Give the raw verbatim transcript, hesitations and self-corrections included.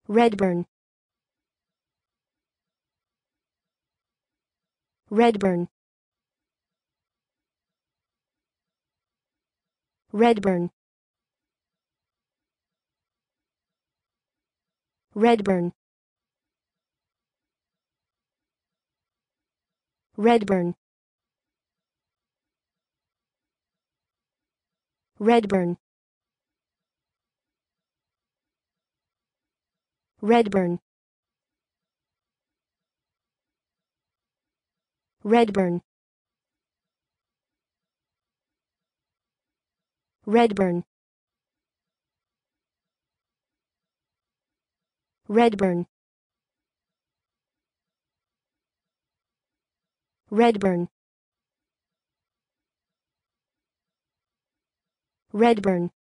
Redburn. Redburn. Redburn. Redburn. Redburn. Redburn. Redburn. Redburn. Redburn. Redburn. Redburn. Redburn.